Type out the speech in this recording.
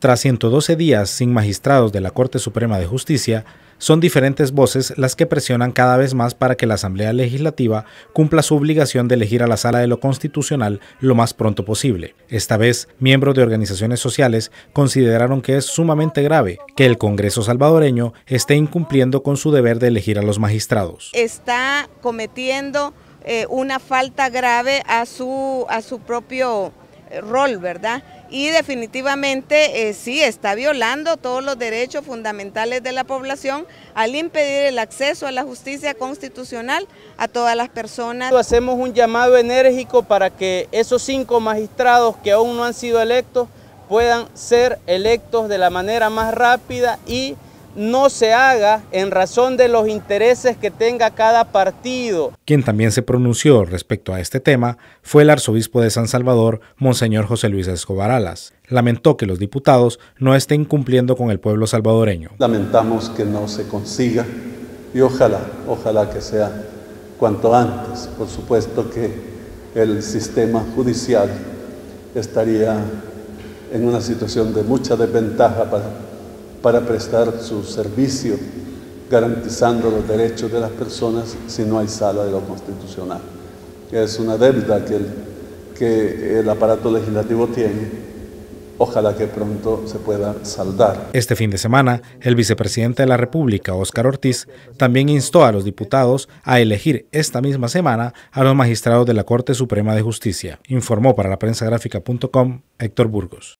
Tras 112 días sin magistrados de la Corte Suprema de Justicia, son diferentes voces las que presionan cada vez más para que la Asamblea Legislativa cumpla su obligación de elegir a la Sala de lo Constitucional lo más pronto posible. Esta vez, miembros de organizaciones sociales consideraron que es sumamente grave que el Congreso salvadoreño esté incumpliendo con su deber de elegir a los magistrados. Está cometiendo una falta grave a su propio rol, ¿verdad? Y definitivamente sí está violando todos los derechos fundamentales de la población al impedir el acceso a la justicia constitucional a todas las personas. Hacemos un llamado enérgico para que esos 5 magistrados que aún no han sido electos puedan ser electos de la manera más rápida y no se haga en razón de los intereses que tenga cada partido. Quien también se pronunció respecto a este tema fue el arzobispo de San Salvador, Monseñor José Luis Escobar Alas. Lamentó que los diputados no estén cumpliendo con el pueblo salvadoreño. Lamentamos que no se consiga y ojalá que sea cuanto antes. Por supuesto que el sistema judicial estaría en una situación de mucha desventaja para prestar su servicio, garantizando los derechos de las personas si no hay sala de lo constitucional. Es una deuda que el aparato legislativo tiene. Ojalá que pronto se pueda saldar. Este fin de semana, el vicepresidente de la República, Óscar Ortiz, también instó a los diputados a elegir esta misma semana a los magistrados de la Corte Suprema de Justicia. Informó para la prensagráfica.com Héctor Burgos.